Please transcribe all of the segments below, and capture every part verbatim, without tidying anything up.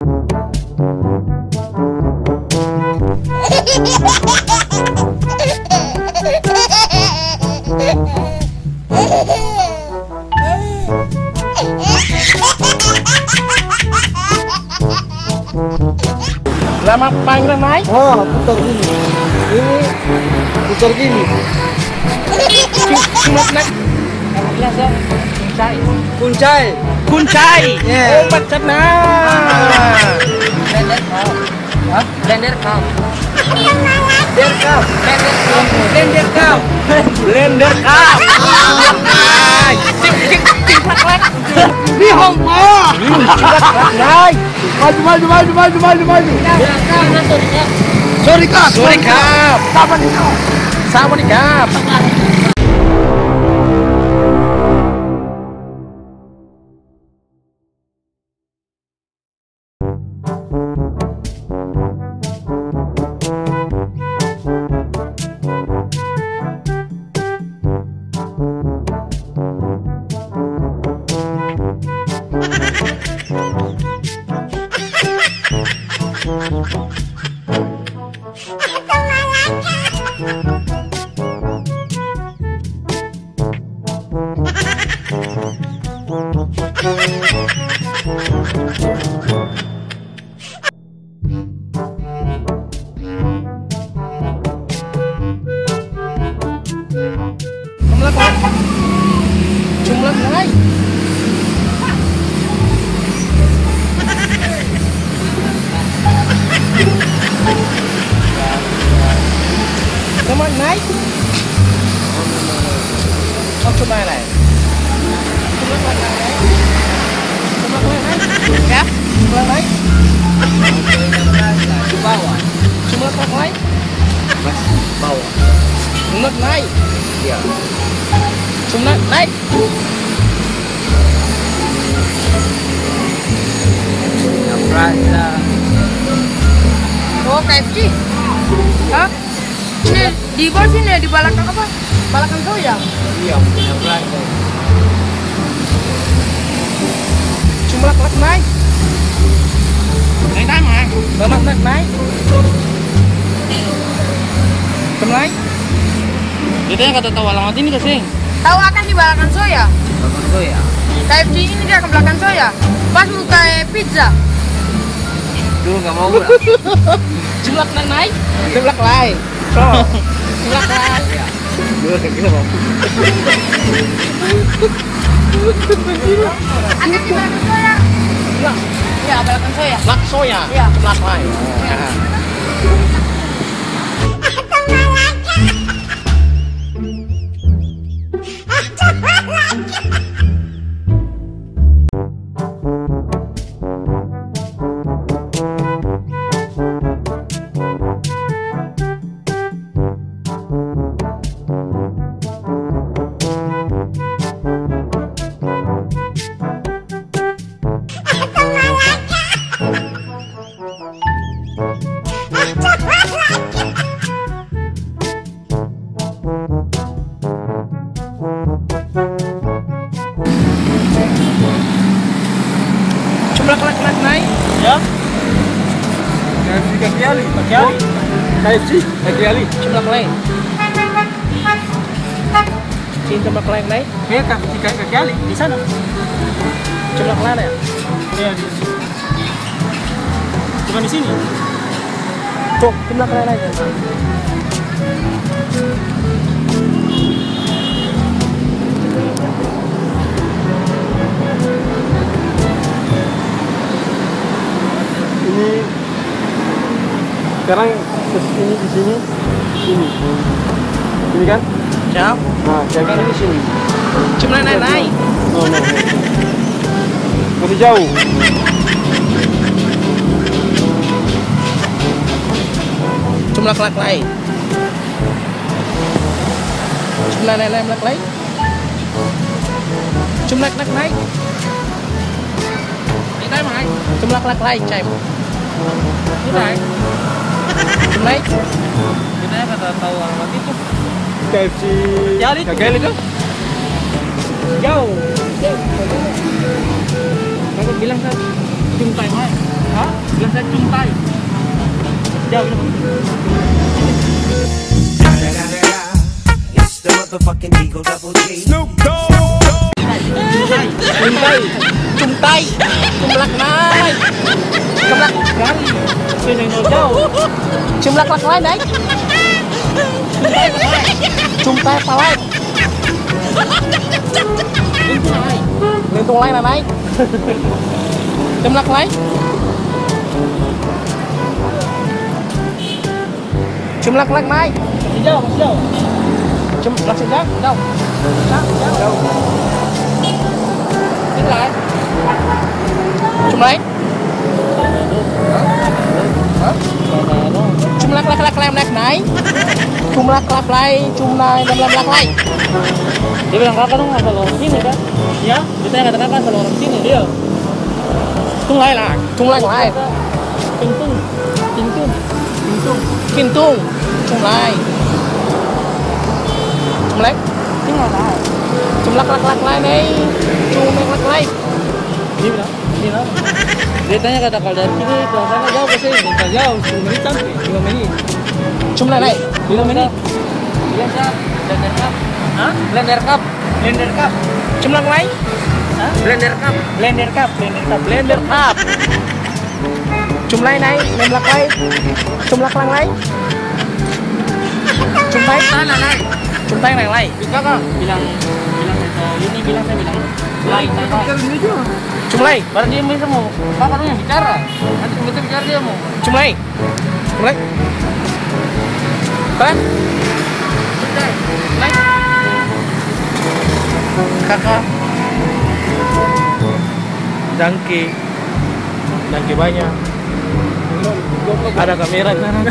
Lama panggilan naik? Oh, putar gini. Ini putar gini. Cuma naik. Jelas ya. Kuncai. Kuncai. Kuncai. Yeah. Oh, macam nah. Blender kau. Hah? Blender kau. Blender kau. Blender kau. Blender kau. Cik cik cik lek. Di Hong Kong. Naik. Maju maju maju maju maju maju. Sorry kap. Sorry kap. Kapan itu? Sama di kap. Jumlah naik. Jumlah naik. Oh, coba naik. Jumlah naik. Jumlah naik. Ya, jumlah naik. Di bawah. Jumlah naik. Bawah. Jumlah naik. Iya. Jumlah naik. Rasa. Oh, K F C. Hah? Ini di bawah sini, di balakan apa? Balakan soya. Iya, punya rasa. Jumlah kelas naik. Naik naik mah. Jumlah naik naik. Jumlah naik. Itu yang kata tahu alamat ini kasih. Tahu akan di balakan soya. Bagus tuh ya. K F C ini dia akan balakan soya. Pas mau kayak pizza. Dulu nggak mau lah. Jumlah naik naik. Jumlah lain. So. Jumlah lain. Dulu kayak gitu mau. Akan di balakan soya. Jumlah. Ya, balakan soya. Lak soya. Iya. Jumlah lain. Ya. Jumlah kelas naik. Ya. K F C kaki ali. Kaki ali. K F C kaki ali. Jumlah lain. Sini jumlah lain naik. Kayak kaki kaki ali di sana. Jumlah lain ya. Iya di. Bukan di sini. Tuh, jumlah lain aja. Ini sekarang ini di sini, ini, ini kan? Siap. Nah, yang ini di sini. Jumlah naik naik. Oh, no. Masih jauh. Jumlah kelas lain. Jumlah naik naik kelas lain. Jumlah kelas naik. Ini naik naik. Jumlah kelas lain, cai. Ini naik. Jumlah naik. Kita kata tahu alamat itu. K F C. Kaki ali. Kaki ali tuh. Jauh. Aku bilang kan, jumlah naik. Hah? saya cumpai. Jauh ini. It's the motherfucking Eagle Double G. Snoop Cumtai, cumtai, cumlak naik, cumlak Kali. Sini jauh. cumlak lak lain naik, cumtai apa lain, lentung lain naik, cumlak lain, cumlak lak naik, Masih jauh, masih jauh. cum langsung jauh, jauh, jauh, jauh, ini lain, cum lain. Jumlah lak lak lak naik, jumlah lak lain, jumlah dan lak lak lain. Dia bilang kakak dong asal orang sini kan? Ya, kita yang kata kakak asal orang sini dia. Tung lain lah, tung lain lain. Pintung, pintung, pintung. Kintung, tung lain. Jumlah, Tinggal lah. jumlah lak lak lain nih, jumlah lak lain. Dia bilang, dia bilang. Dia tanya kata kalau dari sini ke sana jauh ke sini, nggak jauh, sepuluh menit sampai, lima menit. Jumlah naik, lima menit. Iya siap, blender cup. Hah? Blender cup, blender cup. jumlah lain, Hah? Blender cup. Blender cup, blender cup, blender up. Jumlah naik, lak lain, jumlah lang lain. Jumlah Sana naik. jumlah yang lain. Kakak bilang, bilang itu, ini bilang saya bilang. Lain, kakak. Jumlah, Baru dia bisa mau, kakak dong yang bicara. Nanti kita bicara dia mau. jumlah, jumlah. Kalian? Kakak Dangki Dangki banyak. Ada kamera di sana.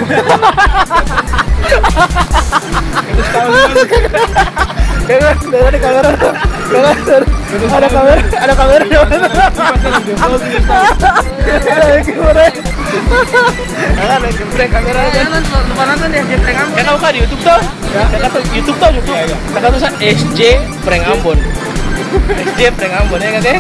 Kakak, ada kamera. Kakak, ada kamera, ada kamera. Ada kamera. Kakak, ada kamera. Lupa nonton deh, dia prank Ambon. Kakak buka di YouTube tuh. Kakak tuh YouTube tuh YouTube. Kakak tulisan S J Prank Ambon. S J Prank Ambon ya kakak.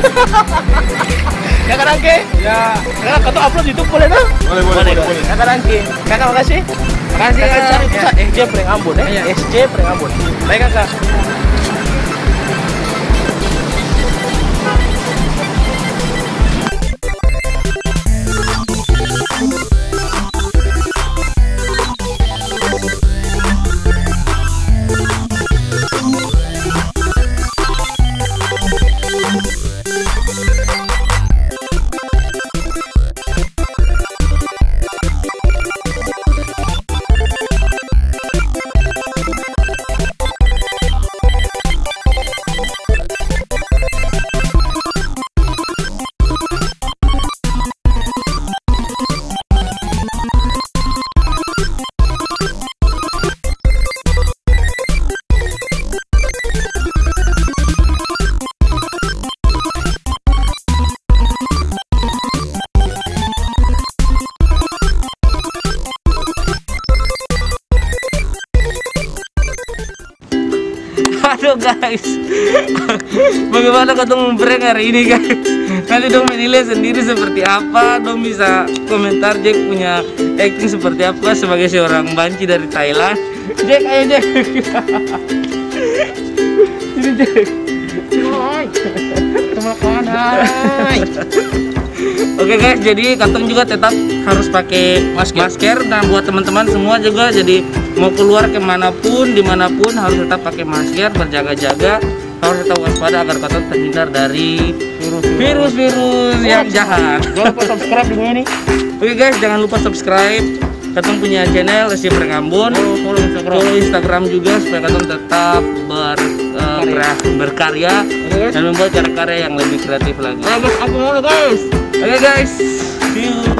Kakak Rangke. Ya. Kakak tuh upload YouTube boleh tuh? Boleh, boleh, boleh. Kakak Rangke. Kakak makasih. Makasih, Kakak Kak. cari tulisan S J Prank Ambon ya. S J Prank Ambon. Baik kakak. Aduh guys, bagaimana ketemu prank hari ini guys? Nanti dong menilai sendiri seperti apa. Dong bisa komentar Jack punya acting seperti apa sebagai seorang banci dari Thailand. Jack, ayo Jack. Ini Jack. Oke guys, jadi Katong juga tetap harus pakai masker. masker dan buat teman-teman semua juga, jadi mau keluar kemanapun, dimanapun harus tetap pakai masker, berjaga-jaga, harus tetap waspada agar Katong terhindar dari virus-virus yang jahat. Jangan lupa subscribe di sini. Oke guys, jangan lupa subscribe. Katong punya channel S J Prank Ambon. Follow Instagram. Follow Instagram juga supaya Katong tetap ber, uh, ber- berkarya dan membuat karya-karya yang lebih kreatif lagi. Ayo guys, aku mau guys. Oke guys, see you.